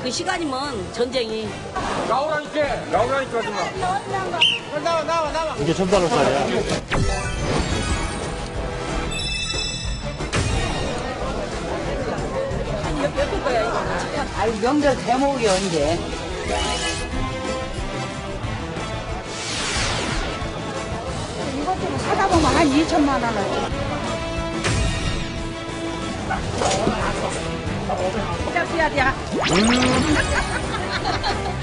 그 시간이면 전쟁이. 나오라니까 아줌마. 이게 전달로살이야. 아유, 명절 대목이 언제? 이것 좀 사다 보면 한 2천만 원 하지. 진짜 피하디야.